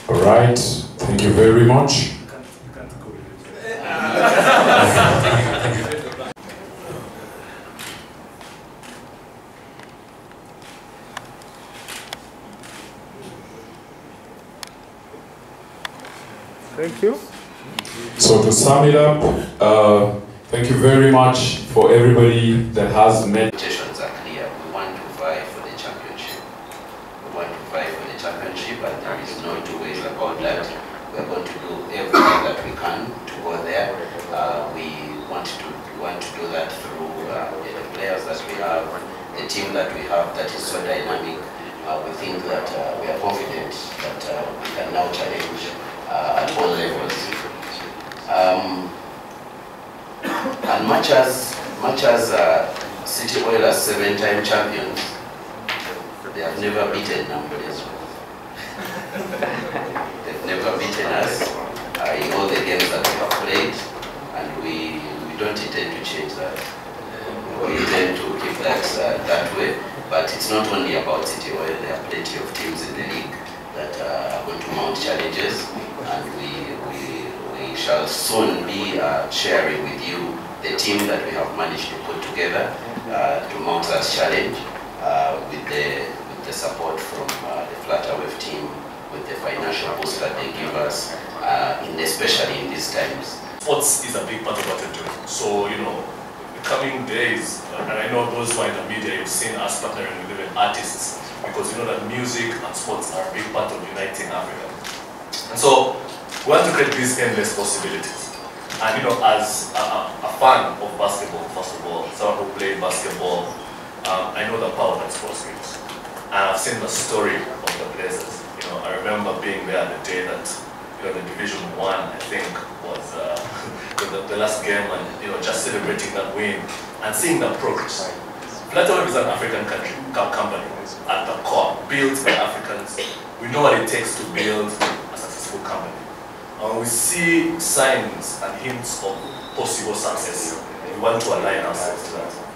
All right, thank you very much. Thank you. So to sum it up, thank you very much for everybody that has met. Expectations are clear. We want to fight for the championship. We want to fight for the championship, and there is no two ways about that. We are going to do everything that we can to go there. We want to do that through the players that we have, the team that we have that is so dynamic. We think that we are confident that we can now challenge at all levels. And much as City Oilers 7-time champions, they have never beaten Nambolezo. They've never beaten us in all the games that we have played, and we don't intend to change that. We intend to keep that that way. But it's not only about City Oil. There are plenty of teams in the league that are going to mount challenges, and we shall soon be sharing with you the team that we have managed to put together to mount that challenge with the support from the Flutterwave team, with the financial boost that they give us, especially in these times. Sports is a big part of what we're doing. So, the coming days, and I know those who are in the media, you've seen us partnering with even artists, because you know that music and sports are a big part of uniting Africa. And so, we want to create these endless possibilities. And as a fan of basketball, first of all, someone who played basketball, I know the power that sports gives. And I've seen the story of the Blazers. I remember being there the day that the Division 1, I think, was the last game, and just celebrating that win and seeing the progress. Flutterwave is an African company at the core, built by Africans. We know what it takes to build a successful company. And we see signs and hints of possible success. We want to align ourselves to that.